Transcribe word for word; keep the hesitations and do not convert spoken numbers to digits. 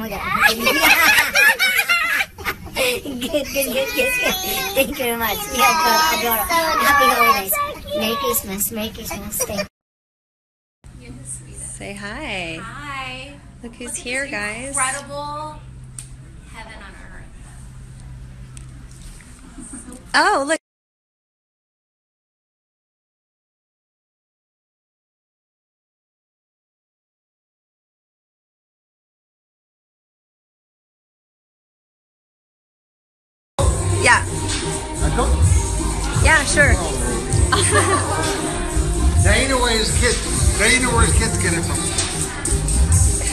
my God. Good, good, good, good, good. Thank you very much. We have adore. Happy holidays. Merry Christmas. Merry Christmas. Thank you. Say hi. Hi. Look who's Look at here, this guys. Incredible heaven on earth. Oh, look. Yeah. Yeah, sure. They know where his kids. They know where his kids get it from.